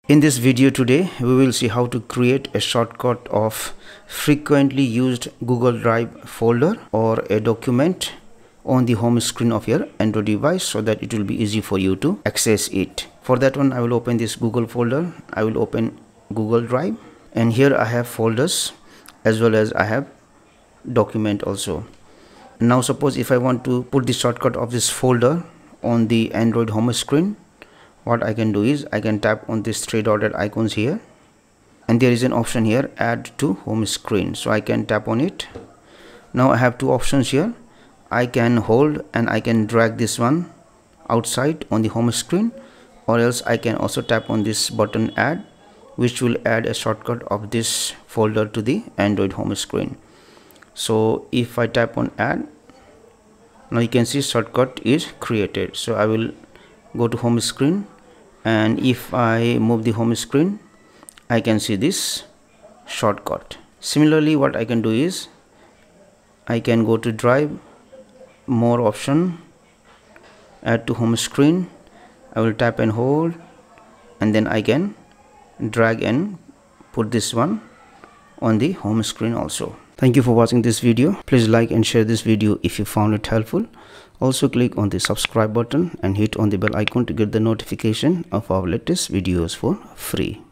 In this video today, we will see how to create a shortcut of frequently used Google Drive folder or a document on the home screen of your Android device so that it will be easy for you to access it. For that one, I will open this Google folder. I will open Google Drive, and here I have folders as well as I have document also. Now suppose if I want to put the shortcut of this folder on the Android home screen, what I can do is I can tap on these three dotted icons here, and there is an option here, add to home screen. So I can tap on it. Now I have two options here. I can hold and I can drag this one outside on the home screen, or else I can also tap on this button add, which will add a shortcut of this folder to the Android home screen. So if I tap on add, now you can see shortcut is created. So I will go to home screen, and if I move the home screen, I can see this shortcut. Similarly, what I can do is I can go to drive, more option, add to home screen. I will tap and hold, and then I can drag and put this one on the home screen also. Thank you for watching this video. Please like and share this video if you found it helpful. Also click on the subscribe button and hit on the bell icon to get the notification of our latest videos for free.